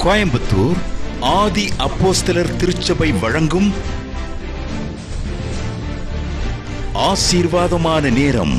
கோயம்புத்தூர் ஆதி அப்போஸ்தலர் திருச்சபை வழங்கும் ஆசீர்வாதமான நேரம்.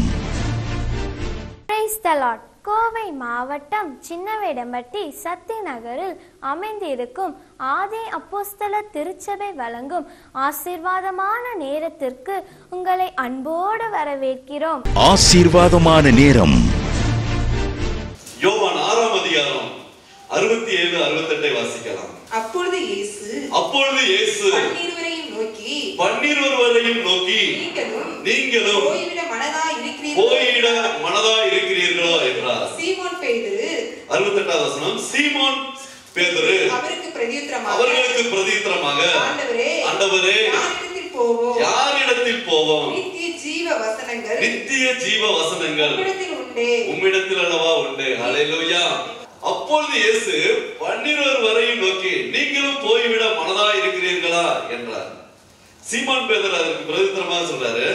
கோவை மாவட்டம் சின்னவேடம்பட்டி சத்தி நகரில் அமைந்திருக்கும் ஆதி அப்போஸ்தலர் திருச்சபை வழங்கும் ஆசீர்வாதமான நேரத்திற்கு உங்களை அன்போடு வரவேற்கிறோம். ஆசீர்வாதமான நேரம். யோவான் 6ஆம் அதிகாரம் 67-68 வாசிக்கலாம். அப்பொழுது இயேசு பன்னிருவரையும் நோக்கி நீங்களும் போய்விட மனதா இருக்கிறீர்களோ என்றார். சீமோன் பேதுரு 68ஆம் வசனம். சீமோன் பேதுரு அவர்களுக்கு பிரதியுத்தரமாக ஆண்டவரே யாரிடத்தில் போவோம்? நித்திய ஜீவ வசனங்கள் உம்மிடத்தில் அல்லவா உண்டு. ஹல்லேலூயா. அப்பொழுது இயேசு 12 வரையும் நோக்கி நீங்களும் போய்விட மனதா இருக்கிறீர்களா என்றார். சீமோன் பேதுரு அதற்கு பிரதியுத்தரமாக சொல்றாரு.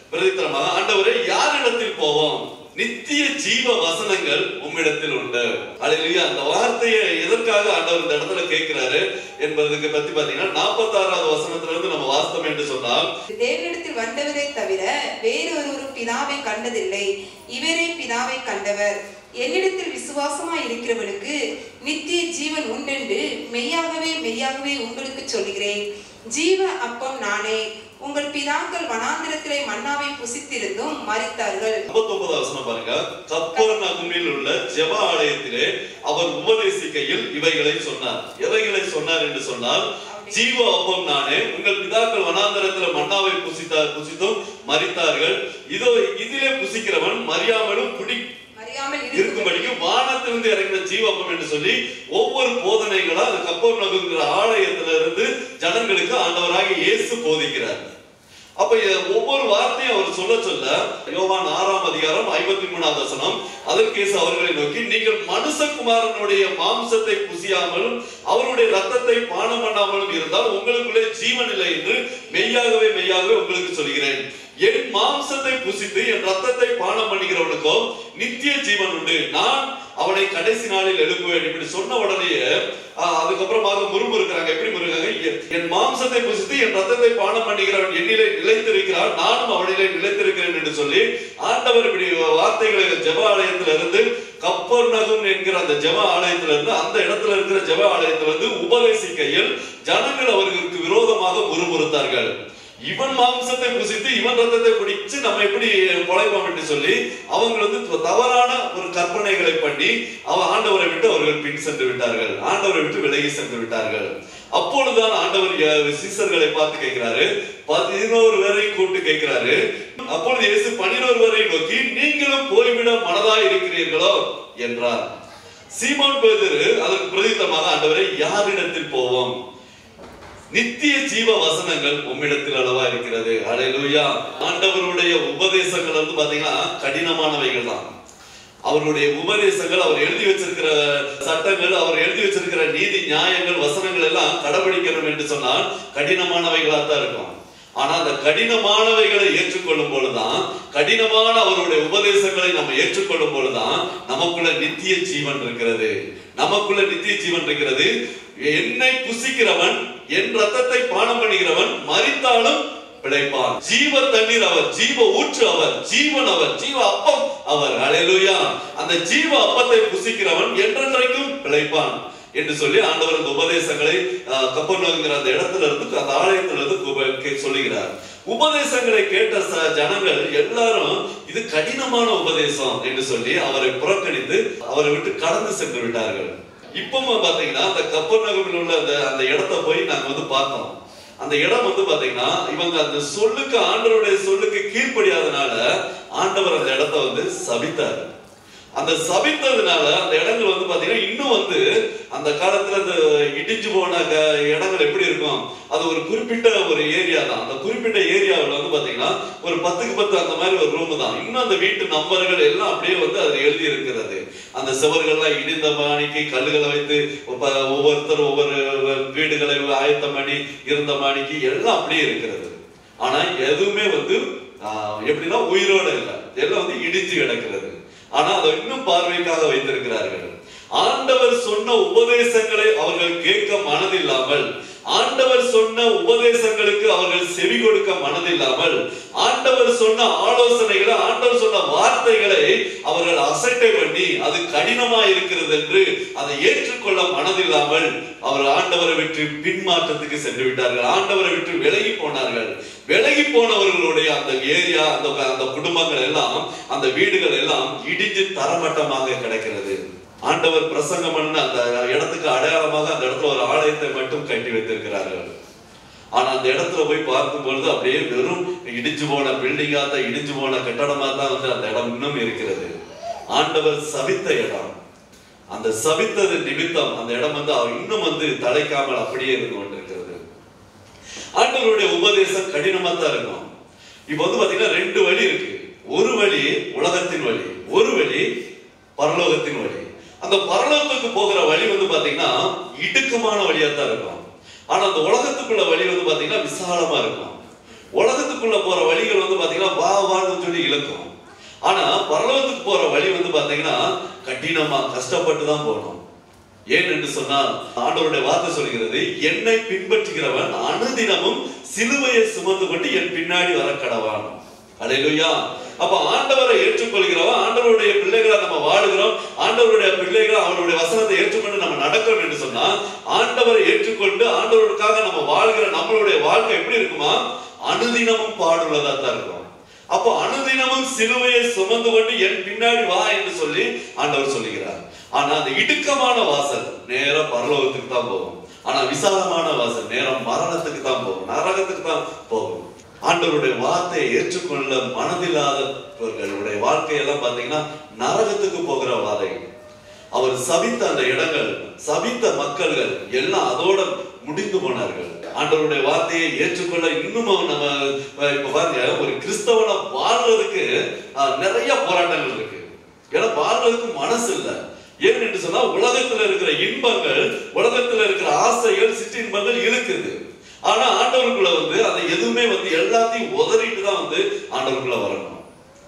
ஆண்டவரே யாரிடத்தில் போவோம்? நித்திய ஜீவ வசனங்கள் உம்மிடத்தில் உண்டு. ஹல்லேலூயா. அந்த வார்த்தையை எதற்காக ஆண்டவர் இந்த இடத்துல கேட்கிறாரு என்பதுக்கு பத்தி பாத்தீங்கன்னா 46ஆவது வசனத்திலிருந்து நம்ம வாசித்தோம் என்று சொன்னால், தேவனிடத்தில் வந்தவரை தவிர வேறொரு பிதாவை கண்டதில்லை, இவரே பிதாவை கண்டவர். என்னிடத்தில் விசுவாசமா இருக்கிறவனுக்கு நித்திய ஜீவன் உண்டென்று மெய்யாகவே உங்களுக்கு சொல்கிறேன். ஜீவ அப்பம் நானே. உங்கள் பிதாக்கள் வனாந்திரத்திலே மன்னாவை புசித்திருந்தும் மரித்தார்கள். 59ஆவது வசனம் பாருங்க. கப்பர்நகூமில் உள்ள ஜெப ஆலயத்திலே அவர் உபதேசிக்கையில் இவைகளை சொன்னார். எவைகளை சொன்னார் என்று சொன்னால், ஜீவ அப்பம் நானே. உங்கள் பிதாக்கள் வனாந்தரத்தில் மன்னாவை புசித்தும் மரித்தார்கள். இதோ இதிலே புசிக்கிறவன் மரியாமலும் இருக்கும்படிக்கு வானத்திலிருந்து இறங்கின ஜீவப்பம் என்று சொல்லி ஒவ்வொரு போதனைகளா அந்த கப்பர்நகூம் ஆலயத்திலிருந்து ஜனங்களுக்கு ஆண்டவராகிய இயேசு போதிக்கிறார். அப்ப ஒவ்வொரு வார்த்தையும் அவர் சொல்ல யோவான் 6ஆம் அதிகாரம் 53ஆவது வசனம், அதற்கு இயேசு அவர்களை நோக்கி நீங்கள் மனுஷகுமாரனுடைய மாம்சத்தை புசியாமலும் அவருடைய ரத்தத்தை பானம் பண்ணாமலும் இருந்தால் உங்களுக்குள்ளே ஜீவன் இல்லை என்று மெய்யாகவே உங்களுக்கு சொல்கிறேன். என் மாம்சத்தை புசித்து என் ரத்தத்தை பானம் பண்ணுகிறவனுக்கோ நித்திய ஜீவன் உண்டு, நான் அவனை கடைசி நாளில் எழுப்புவேன். இப்படி சொன்ன உடனேயே அதுக்கப்புறமாக முறுமுறுக்கிறாங்க. எப்படி முறுக்காங்க? என் மாம்சத்தை புசித்து என் ரத்தத்தை பானம் பண்ணுகிறவன் என்னிலே நிலைத்திருக்கிறான், நானும் அவனிலே நிலைத்திருக்கிறேன் என்று சொல்லி ஆண்டவர் இப்படி வார்த்தைகளை ஜெப ஆலயத்திலிருந்து கப்பர்நகூம் என்கிற அந்த ஜெப ஆலயத்திலிருந்து அந்த இடத்துல இருக்கிற ஜெப ஆலயத்திலிருந்து உபதேசிக்கையில் ஜனங்கள் அவர்களுக்கு விரோதமாக முறுமுறுத்தார்கள். இவன் மாம்சத்தை புசித்து இவன் ரத்தத்தை குடிச்சு நம்ம எப்படி பொழைப்போம் என்று சொல்லி அவங்க தவறான ஒரு கற்பனைகளை பண்ணி ஆண்டவரை விட்டு அவர்கள் பின் சென்று விட்டார்கள். ஆண்டவரை விட்டு விலகி சென்று விட்டார்கள். அப்பொழுதுதான் ஆண்டவர் சீசர்களை பார்த்து கேட்கிறாரு. 11 பேரை கூப்பிட்டு கேட்கிறாரு. அப்பொழுது இயேசு 12 பேரை நோக்கி நீங்களும் போய்விட மனதா இருக்கிறீர்களோ என்றார். சீமோன் பேதுரு அதற்கு பிரதியுத்தரமாக ஆண்டவரை யாரிடத்தில் போவோம்? நித்திய ஜீவ வசனங்கள் உம்மிடத்தில் அளவா இருக்கிறது. ஹல்லேலூயா. ஆண்டவருடைய உபதேசங்கள் வந்து பாத்தீங்கன்னா கடினமானவைகள் தான். அவருடைய உபதேசங்கள், அவர் எழுதி வச்சிருக்கிற சட்டங்கள், அவர் எழுதி வச்சிருக்கிற நீதி நியாயங்கள் வசனங்கள் எல்லாம் கடைபிடிக்கணும் என்று சொன்னால் கடினமானவைகளா தான் இருக்கும். ஆனா அந்த கடினமானவைகளை ஏற்றுக்கொள்ளும் பொழுதுதான், கடினமான அவருடைய உபதேசங்களை நம்ம ஏற்றுக்கொள்ளும் பொழுதுதான் நமக்குள்ள நித்திய ஜீவன் இருக்கிறது. என்னை புசிக்கிறவன், என் ரத்தத்தை பானம் பண்ணுகிறவன் மரித்தாலும் பிழைப்பான். ஜீவ தண்ணீர் அவர், ஜீவ ஊற்று அவர், ஜீவன் அவர், ஜீவ அப்பம் அவர். ஹல்லேலூயா. அந்த ஜீவ அப்பத்தை புசிக்கிறவன் என்றென்றைக்கும் பிழைப்பான் என்று சொல்லி ஆண்டவர் அந்த உபதேசங்களை கப்பர்நகூம் அந்த இடத்துல இருந்து அந்த ஆலயத்திலிருந்து சொல்லுகிறார். உபதேசங்களை கேட்ட ஜனங்கள் எல்லாரும் இது கடினமான உபதேசம் என்று சொல்லி அவரை புறக்கணித்து அவரை விட்டு கடந்து சென்று விட்டார்கள். இப்பவும் பாத்தீங்கன்னா அந்த கப்பர்நகூமில் உள்ள அந்த இடத்தை போய் நாங்க பார்த்தோம். அந்த இடம் பாத்தீங்கன்னா இவங்க அந்த சொல்லுக்கு, ஆண்டவருடைய சொல்லுக்கு கீழ்ப்படியாதனால ஆண்டவர் அந்த இடத்தை சபித்தார். அந்த சபித்ததுனால அந்த இடங்கள் பாத்தீங்கன்னா இன்னும் அந்த காலத்துல அந்த இடிஞ்சு போன இடங்கள் எப்படி இருக்கும், அது ஒரு குறிப்பிட்ட ஒரு ஏரியா தான். அந்த குறிப்பிட்ட ஏரியாவில் பாத்தீங்கன்னா ஒரு 10க்கு 10 அந்த மாதிரி ஒரு ரூம் தான். இன்னும் அந்த வீட்டு நம்பர்கள் எல்லாம் அப்படியே அதுல எழுதி இருக்கிறது. அந்த சுவர்கள்லாம் இடிந்த மாணிக்கு கல்லுகளை வைத்து ஒவ்வொருத்தர் ஒவ்வொரு வீடுகளை ஆயத்தம் பண்ணி இருந்த மாணிக்கு எல்லாம் அப்படியே இருக்கிறது. ஆனா எதுவுமே எப்படின்னா உயிரோட இல்லை, எல்லாம் இடிஞ்சு கிடக்கிறது. ஆனா அதை இன்னும் பார்வைக்காக வைத்திருக்கிறார்கள். ஆண்டவர் சொன்ன உபதேசங்களை அவர்கள் கேட்க மனதில்லாமல், ஆண்டவர் சொன்ன உபதேசங்களுக்கு அவர்கள் செவி கொடுக்க மனதில்லாமல், ஆண்டவர் சொன்ன ஆலோசனைகளை, ஆண்டவர் சொன்ன வார்த்தைகளை அவர்கள் அசட்டை பண்ணி அது கடினமா இருக்கிறது என்று அதை ஏற்றுக்கொள்ள மனதில்லாமல் அவர் ஆண்டவரை விட்டு பின்மாற்றத்துக்கு சென்று விட்டார்கள். ஆண்டவரை விட்டு விலகி போனார்கள். விலகி போனவர்களுடைய அந்த ஏரியா, அந்த குடும்பங்கள் எல்லாம், அந்த வீடுகள் எல்லாம் இடிஞ்சு தரமட்டமாக கிடக்கிறது. ஆண்டவர் பிரசங்கம் பண்ண அந்த இடத்துக்கு அடையாளமாக அந்த இடத்துல ஒரு ஆலயத்தை மட்டும் கட்டி வைத்திருக்கிறார்கள். ஆனா அந்த இடத்துல போய் பார்க்கும் பொழுது அப்படியே வெறும் இடிஞ்சு போன பில்டிங்கா தான், இடிஞ்சு போன கட்டடமா தான் வந்து அந்த இடம் இன்னும் இருக்கிறது. ஆண்டவர் சபித்த இடம். அந்த சபித்தது நிமித்தம் அந்த இடம் வந்து அவர் இன்னும் வந்து தலைக்காமல் அப்படியே இருந்து கொண்டிருக்கிறது. ஆண்டவருடைய உபதேசம் கடினமா தான் இருக்கும். இப்ப வந்து பாத்தீங்கன்னா 2 வழி இருக்கு. ஒரு வழி உலகத்தின் வழி, ஒரு வழி பரலோகத்தின் வழி. அந்த பரலோகத்துக்கு போகிற வழி வந்து பாத்தீங்கன்னா இடுக்கமான வழியா தான் இருக்கும். ஆனா அந்த உலகத்துக்குள்ள வழி வந்து பாத்தீங்கன்னா விசாலமா இருக்கும். உலகத்துக்குள்ள போற வழிகள் வந்து பாத்தீங்கன்னா வா வான்னு சொல்லி இழுக்கும். ஆனா பரலோகத்துக்கு போற வழி வந்து பாத்தீங்கன்னா கடினமா கஷ்டப்பட்டு தான் போகணும். ஏன் என்று சொன்னால் ஆண்டவருடைய வார்த்தை சொல்கிறது, என்னை பின்பற்றுகிறவன் அனுதினமும் சிலுவையை சுமந்து கொண்டு என் பின்னாடி வர கடவான். அல்லேலூயா. அப்ப ஆண்டவரை ஏற்றுக்கொள்கிறவன், ஆண்டவருடைய பிள்ளைகளை நம்ம வாழுகிறோம், ஆண்டவருடைய பிள்ளைகளை அவருடைய வசனத்தை ஏற்றுக்கொண்டு நம்ம நடக்கிறோம் என்று சொன்னா, ஆண்டவரை ஏற்றுக்கொண்டு ஆண்டவருக்காக நம்ம வாழ்கிற நம்மளுடைய வாழ்க்கை எப்படி இருக்குமா? அனுதினமும் பாடுள்ளதா தான் இருக்கும். அப்போ அனுதினமும் சிலுவையை சுமந்து கொண்டு என் பின்னாடி வா என்று சொல்லி ஆண்டவர் சொல்லுகிறார். ஆனா அந்த இடுக்கமான வாசல் நேர பரலோகத்துக்கு தான் போகும். ஆனா விசாலமான வாசல் நேரம் மரணத்துக்கு தான் போகும், நரகத்துக்கு தான் போகும். ஆண்டவருடைய வார்த்தையை ஏற்றுக்கொள்ள மனதில்லாதவர்களுடைய வாழ்க்கையெல்லாம் பாத்தீங்கன்னா நரகத்துக்கு போகிற வாதை. அவர் சபித்த அந்த இடங்கள், சபித்த மக்கள்கள் எல்லாம் அதோட முடிந்து போனார்கள். ஆண்டவருடைய வார்த்தையை ஏற்றுக்கொள்ள இன்னும் நம்ம இப்ப பாருங்க, ஒரு கிறிஸ்தவனை வாழ்றதுக்கு நிறைய போராட்டங்கள் இருக்கு. ஏன்னா வாழ்றதுக்கு மனசு இல்லை. ஏன் என்று சொன்னா உலகத்துல இருக்கிற இன்பங்கள், உலகத்துல இருக்கிற ஆசைகள், சிற்றின்பங்கள் இருக்குது. ஆனா ஆண்டவருக்குள்ள வந்து அதை எதுவுமே வந்து எல்லாத்தையும் உதறிட்டு தான் வந்து ஆண்டவருக்குள்ள வரணும்.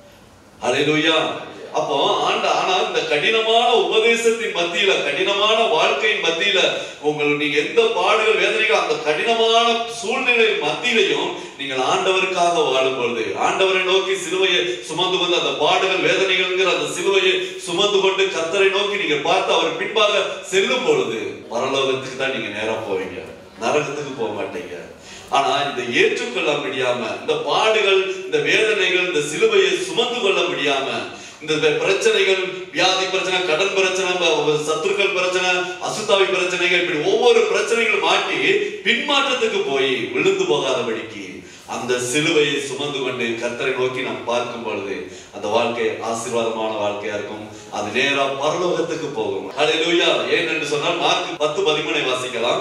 அல்லேலூயா. அப்போ ஆனா இந்த கடினமான உபதேசத்தின் மத்தியில, கடினமான வாழ்க்கையின் மத்தியில நீங்க எந்த பாடுகள், வேதனைகள், அந்த கடினமான சூழ்நிலை மத்தியிலையும் நீங்கள் ஆண்டவருக்காக வாழும் பொழுது, ஆண்டவரை நோக்கி சிலுவையை சுமந்து கொண்டு அந்த பாடுகள், வேதனைகள் அந்த சிலுவையை சுமந்து கொண்டு கர்த்தரை நோக்கி நீங்க பார்த்து அவர் பின்பாக செல்லும் பொழுது பரலோகத்துக்கு தான் நீங்க நேரா போவீங்க, நரகத்துக்கு போக மாட்டீங்க. ஆனா இந்த ஏற்றுக்கொள்ள முடியாம, இந்த பாடுகள், இந்த வேதனைகள், இந்த சிலுவையை சுமந்து கொள்ள முடியாம, இந்த பிரச்சனைகள், வியாதி பிரச்சனை, கடன் பிரச்சனை, சத்துருக்கள் பிரச்சனை, அசுத்தாவி பிரச்சனைகள், இப்படி ஒவ்வொரு பிரச்சனைகள் மாட்டி பின்மாற்றத்துக்கு போய் விழுந்து போகாதபடிக்கு அந்த சிலுவையை சுமந்து கொண்டு கர்த்தரை நோக்கி நாம் பார்க்கும் பொழுது அந்த வாழ்க்கை ஆசீர்வாதமான வாழ்க்கையா இருக்கும். அது நேரா பரலோகத்துக்கு போகும். அல்லேலூயா. ஏன் என்று சொன்னால் மார்க் 10:13 வாசிக்கலாம்.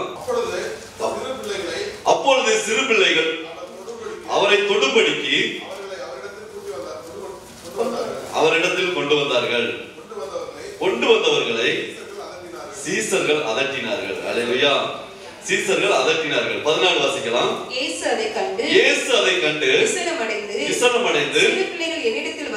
அப்பொழுது சிறு பிள்ளைகள் அவரை தொடும்படிக்கு அவரிடத்தில் கொண்டு வந்தார்கள். கொண்டு வந்தவர்களை சீசர்கள் அதட்டினார்கள். அல்லேலூயா. சீசர்கள் அதட்டினார்கள். 14 வாசிக்கலாம். இயேசு அதை கண்டு விசனமடைந்து சிறு பிள்ளைகள் என்னிடத்தில்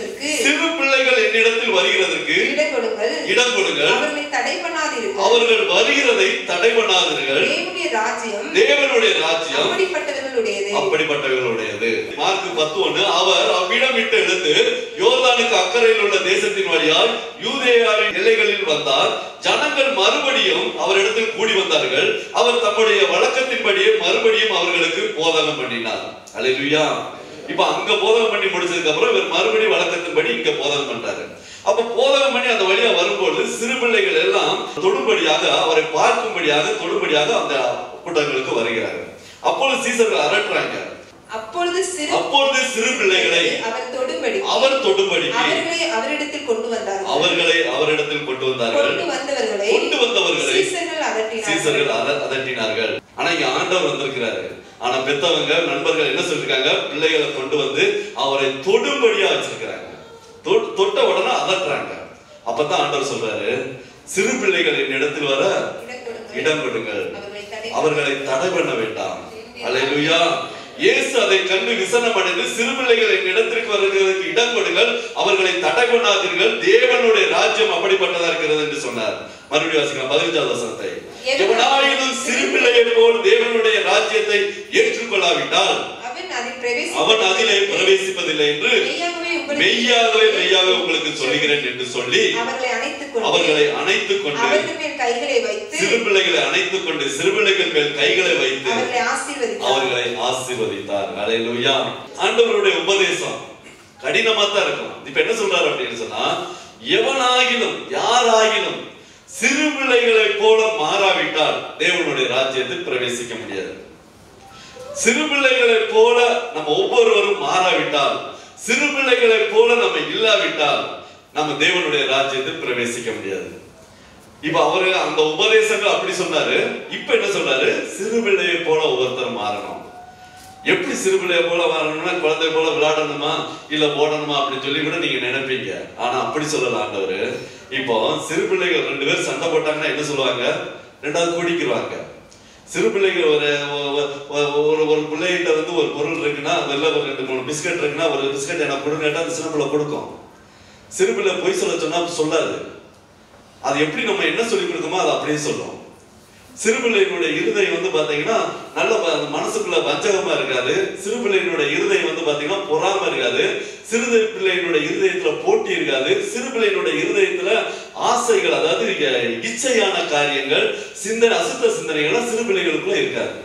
வருகிறதற்கு இடம் கொடுங்கள், அவர்களை தடை பண்ணாதீர்கள், அவர்கள் வருகிறதை தடை பண்ணாதீர்கள், தேவனுடைய ராஜ்யம் அப்படிப்பட்டவர்களுடையது. மார்க் 10:1 அவர் அவ்விடம் விட்டு எழுந்து யோர்தானுக்கு அக்கறையில் உள்ள தேசத்தின் வழியாய் யூதேயாவின் எல்லைகளில் வந்தார். ஜனங்கள் மறுபடியும் அவரிடத்தில் கூடி வந்தார்கள். அவர் தம்முடைய வழக்கத்தின்படியே மறுபடியும் அவர்களுக்கு போதகம் பண்ணினார். அல்லேலூயா. இப்ப அங்க போதகம் பண்ணி முடிச்சதுக்கு அப்புறம் இவர் மறுபடியும் வழக்கத்தின்படி இங்க போதகம் பண்றாரு. அப்ப போதகம் பண்ணி அந்த வழியா வரும்போது சிறு பிள்ளைகள் எல்லாம் தொடும்படியாக, அவரை பார்க்கும்படியாக, தொடும்படியாக அந்த கூட்டங்களுக்கு வருகிறார்கள். அப்பொழுது சீசர்கள் அரட்டுறாங்க. அப்பொழுது சிறு பிள்ளைகளை அவர் தொடும்படி அவரிடத்தில் கொண்டு வந்தார்கள். கொண்டு வந்தவர்களை சீசர்கள் அதட்டினார்கள். ஆனா இங்க ஆண்டவர் வந்திருக்கிறாரு. ஆனா பெத்தவங்க, நண்பர்கள் என்ன சொல்லிருக்காங்க? பிள்ளைகளை கொண்டு வந்து அவரை தொடும்படியா வச்சிருக்கிறாங்க. தொட்ட உடனே அதட்டுறாங்க. அப்பதான் ஆண்டவர் சொல்றாரு, சிறு பிள்ளைகள் என் இடத்தில் வர இடம் கொடுங்கள், அவர்களை தடை பண்ண வேண்டாம். அல்லேலூயா. இயேசு அதை கண்டு விசனம் அடைந்து, சிறுபிள்ளைகள் என் இடத்திற்கு வருகிறதுக்கு இடம் கொடுங்கள், அவர்களை தடை பண்ணாதீர்கள், தேவனுடைய ராஜ்யம் அப்படிப்பட்டதா இருக்கிறது என்று சொன்னார். மறுபடியும் வாசிக்கலாம் 15வது வசனத்தை. எவனாயினும் சிறுபிள்ளையை போல் தேவனுடைய ராஜ்யத்தை ஏற்றுக்கொள்ளாவிட்டால் அவன் அதிலே பிரவேசிப்பதில்லை என்று மெய்யாகவே உங்களுக்கு சொல்லுகிறேன் என்று சொல்லி அவர்களை அணைத்துக் கொண்டு சிறுபிள்ளைகளை அணைத்துக் கொண்டு சிறுபிள்ளைகள் மேல் கைகளை வைத்து அவர்களை ஆசீர்வதித்தார். அல்லேலூயா. ஆண்டவருடைய உபதேசம் கடினமா தான் இருக்கும். இப்ப என்ன சொல்றாரு அப்படின்னு சொன்னா, எவனாகிலும் யாராகிலும் சிறுபிள்ளைகளை போல மாறாவிட்டால் தேவனுடைய ராஜ்யத்தில் பிரவேசிக்க முடியாது. சிறுபிள்ளைகளை போல நம்ம ஒவ்வொருவரும் மாறாவிட்டால், சிறுபிள்ளைகளை போல நம்ம இல்லாவிட்டால் நம்ம தேவனுடைய ராஜ்யத்தில் பிரவேசிக்க முடியாது. இப்ப அவரு அந்த உபதேசங்கள் அப்படி சொன்னாரு. இப்ப என்ன சொல்றாரு? சிறுபிள்ளையை போல ஒவ்வொருத்தரும் மாறணும். எப்படி சிறுபிள்ளையை போல மாறணும்னா, குழந்தை போல விளையாடணுமா இல்ல ஓடணுமா அப்படின்னு சொல்லி கூட நீங்க நினைப்பீங்க. ஆனா அப்படி சொல்லலாம் ஆண்டவரு. இப்போ சிறுபிள்ளைகள் 2 பேர் சண்டை போட்டாங்கன்னா என்ன சொல்லுவாங்க? 2வது கூடிக்குவாங்க. சிறுபிள்ளைகள் ஒரு பிள்ளைகிட்ட வந்து ஒரு பொருள் இருக்குன்னா, அதுல ஒரு 2-3 பிஸ்கட் இருக்குன்னா, ஒரு பிஸ்கட் எனக்கு கொடுங்க, அந்த சிறுபிள்ளை கொடுக்கும். சிறுபிள்ளை பொய் சொல்ல சொன்னா சொல்லாது. அது எப்படி நம்ம என்ன சொல்லி கொடுத்தோமோ அதை அப்படியே சொல்லும். சிறுபிள்ளையினுடைய இருதயம் வந்து பாத்தீங்கன்னா நல்ல மனசுக்குள்ள வஞ்சகமா இருக்காது. சிறுபிள்ளையினுடைய இருதயம் வந்து பாத்தீங்கன்னா பொறாம இருக்காது. சிறு பிள்ளையினுடைய இருதயத்துல போட்டி இருக்காது. சிறுபிள்ளையினுடைய இருதயத்துல ஆசைகள், அதாவது இச்சையான காரியங்கள், சிந்தனை, அசுத்த சிந்தனைகள் சிறுபிள்ளைகளுக்குள்ள இருக்காது.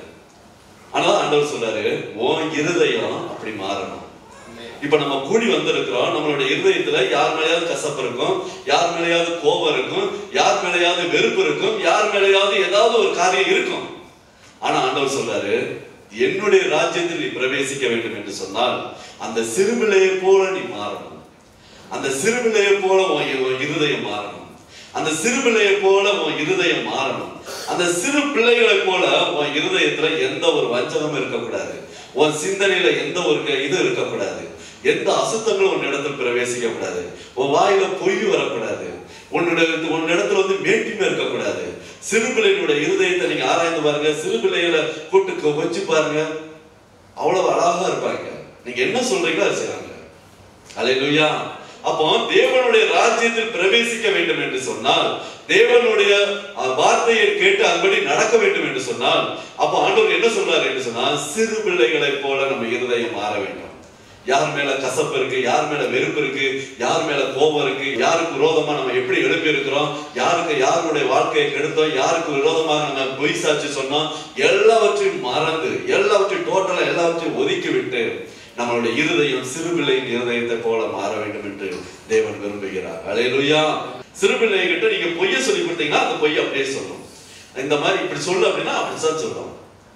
ஆனா ஆண்டவர் சொல்றாரு, உன் இருதயம் அப்படி மாறணும். இப்ப நம்ம கூடி வந்திருக்கிறோம். நம்மளுடைய இருதயத்துல யார் மேலேயாவது கசப்பு இருக்கும், யார் மேலேயாவது கோபம் இருக்கும், யார் மேலேயாவது வெறுப்பு இருக்கும், யார் மேலேயாவது ஏதாவது ஒரு காரியம் இருக்கும். ஆனா ஆண்டவர் சொல்றாரு, என்னுடைய ராஜ்யத்தில் நீ பிரவேசிக்க வேண்டும் என்று சொன்னால் அந்த சிறுபிள்ளையை போல நீ மாறணும். அந்த சிறுபிள்ளையை போல உன் இருதயம் மாறணும். அந்த சிறுபிள்ளையை போல உன் இருதயம் மாறணும். அந்த சிறு பிள்ளைகளை போல உன் இருதயத்துல எந்த ஒரு வஞ்சகமும் இருக்கக்கூடாது. உன் சிந்தனையில எந்த ஒரு இது இருக்கக்கூடாது. எந்த அசுத்தங்களும் உன் இடத்துல பிரவேசிக்க கூடாது. உன் வாயில பொய் வரக்கூடாது. உன்னிடத்துல வந்து மேட்டிமை இருக்கக்கூடாது. சிறுபிள்ளையினுடைய இருதயத்தை நீங்க ஆராய்ந்து பாருங்க. சிறுபிள்ளைகளை கூட்டுக்கு வச்சு பாருங்க, அவ்வளவு அழகா இருப்பாங்க. நீங்க என்ன சொல்றீங்களோ அது செய்றாங்க. அல்லேலூயா. அப்போ தேவனுடைய ராஜ்யத்தில் பிரவேசிக்க வேண்டும் என்று சொன்னால், தேவனுடைய வார்த்தையை கேட்டு அதுபடி நடக்க வேண்டும் என்று சொன்னால், அப்போ ஆண்டவர் என்ன சொல்றாரு என்று சொன்னால், சிறு பிள்ளைகளை போல நம்ம இருதயம் மாற வேண்டும். யார் மேல கசப்பு இருக்கு, யார் மேல வெறுப்பு இருக்கு, யார் மேல கோபம் இருக்கு, யாருக்கு விரோதமா நம்ம எப்படி எழுப்பி இருக்கிறோம், யாருடைய வாழ்க்கையை கெடுத்தோம், யாருக்கு விரோதமாக நம்ம பொய் சாட்சி சொன்னோம், எல்லாவற்றையும் மறந்து, எல்லாவற்றையும் டோட்டலா எல்லாவற்றையும் ஒதுக்கி விட்டு நம்மளுடைய இருதயம் சிறுபிள்ளையின் இருதயத்தை போல மாற வேண்டும் என்று தேவன் விரும்புகிறார். அல்லேலூயா. சிறுபிள்ளை கிட்ட நீங்க பொய்ய சொல்லி கொடுத்தீங்கன்னா அந்த பொய் அப்படியே சொல்லும். இந்த மாதிரி இப்படி சொல்லு அப்படின்னா அப்படிதான் சொல்லும்.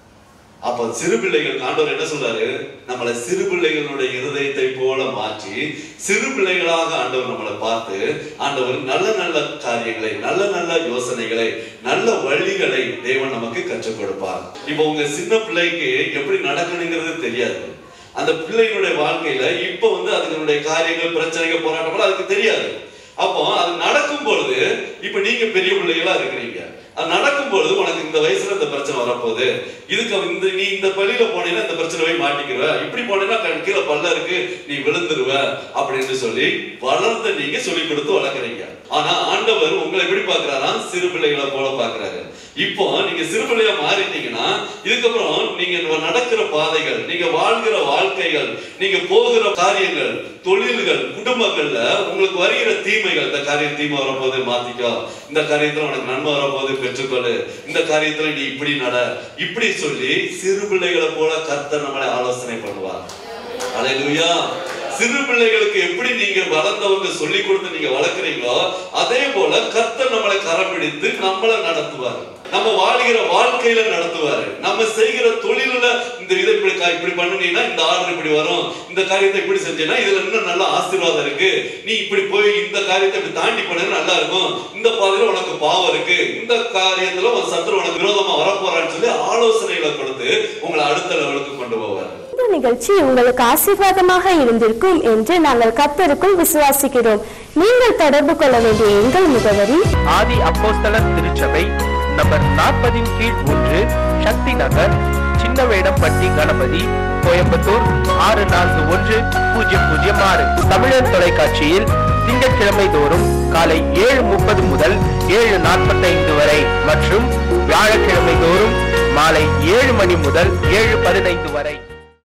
அப்ப சிறுபிள்ளைகள் ஆண்டவர் என்ன சொல்றாரு? நம்மளை சிறுபிள்ளைகளுடைய இருதயத்தை போல மாற்றி சிறு பிள்ளைகளாக ஆண்டவர் நம்மளை பார்த்து, ஆண்டவர் நல்ல நல்ல காரியங்களை, நல்ல நல்ல யோசனைகளை, நல்ல வழிகளை தேவன் நமக்கு கற்றுக் கொடுப்பார். இப்ப உங்க சின்ன பிள்ளைக்கு எப்படி நடக்கணுங்கிறது தெரியாது. அந்த பிள்ளைகளுடைய வாழ்க்கையில இப்ப வந்து அதனுடைய காரியங்கள், பிரச்சனைகள், போராட்டங்கள் அதுக்கு தெரியாது. அப்போ அது நடக்கும் பொழுது, இப்ப நீங்க பெரிய பிள்ளைகளா இருக்கிறீங்க, அது நடக்கும் பொழுது உனக்கு இந்த வயசுல இந்த பிரச்சனை வரப்போகுது, இதுக்கு நீ இந்த பள்ளியில போனீங்கன்னா இந்த பிரச்சனை போய் மாட்டிக்கிற, இப்படி போனீங்கன்னா கீழே பல்ல இருக்கு நீ விழுந்துருவ அப்படின்னு சொல்லி வளர்ந்து நீங்க சொல்லி கொடுத்து வளர்க்குறீங்க. ஆனா ஆண்டவர் உங்களை எப்படி பாக்குறாரா? சிறு பிள்ளைகளை போல பாக்குறாரு. இப்போ நீங்க சிறு பிள்ளையா மாறிட்டீங்கன்னா இதுக்கப்புறம் நீங்க நடக்கிற பாதைகள், நீங்க வாழ்கிற வாழ்க்கைகள், நீங்க போகிற காரியங்கள், தொழில்கள், குடும்பங்கள்ல உங்களுக்கு வருகிற தீமைகள், இந்த காரியம் தீமை வரப்போது மாத்திக்கோ, இந்த காரியத்துல உனக்கு நன்மை வரப்போது பெற்றுக்கொள்ளு, இந்த காரியத்துல நீ இப்படி நட, இப்படி சொல்லி சிறு பிள்ளைகளை போல கர்த்தர் நம்மளை ஆலோசனை பண்ணுவார். அல்லேலூயா. சிறு பிள்ளைகளுக்கு எப்படி நீங்க வளர்ந்தவங்க சொல்லி கொடுத்து நீங்க வளர்க்குறீங்களோ அதே போல கர்த்தர் நம்மளை கரம் பிடித்து நம்மளை நடத்துவார். நம்ம வாழ்கிற வாழ்க்கையில நடத்துவாரு. நம்ம செய்கிற தொழில இந்த இதை இப்படி பண்ணினீங்கன்னா இந்த ஆர்டர் இப்படி வரும், இந்த காரியத்தை இப்படி செஞ்சீங்கன்னா இதுல இன்னும் நல்ல ஆசீர்வாதம் இருக்கு, நீ இப்படி போய் இந்த காரியத்தை இப்படி தாண்டி போனீங்கன்னா நல்லா இருக்கும், இந்த பாதையில உனக்கு பாவம் இருக்கு, இந்த காரியத்துல ஒரு சத்துரு உனக்கு விரோதமா வரப்போறான்னு சொல்லி ஆலோசனைகளை கொடுத்து உங்களை அடுத்த லெவலுக்கு கொண்டு போவார். இந்த நிகழ்ச்சி உங்களுக்கு ஆசீர்வாதமாக இருந்திருக்கும் என்று நாங்கள் கர்த்தருக்குள் விசுவாசிக்கிறோம். நீங்கள் தொடர்பு கொள்ள வேண்டிய எங்கள் முகவரி: ஆதி அப்போஸ்தலர் திருச்சபை, நம்பர் 40 கீழ் 1, சக்தி நகர், சின்னவேடம்பட்டி கணபதி, கோயம்புத்தூர் 641006. தமிழர் தொலைக்காட்சியில் திங்கட்கிழமை தோறும் காலை 7:30 முதல் 7:45 வரை மற்றும் வியாழக்கிழமை தோறும் மாலை 7 மணி முதல் 7:15 வரை.